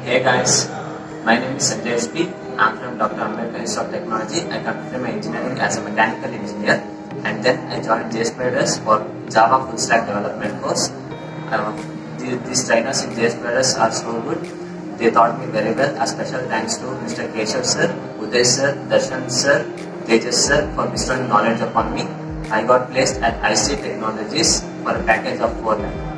Hey guys, my name is SANJAY H P. I'm from Dr. Ambedkar Institute of Technology. I completed my engineering as a mechanical engineer, and then I joined Jspiders for Java full stack development course. These trainers in Jspiders are so good. They taught me very well. A special thanks to Mr. Keshav sir, Uday sir, Darshan sir, Tejas sir for bestowing knowledge upon me. I got placed at IC Technologies for a package of 4 lakhs.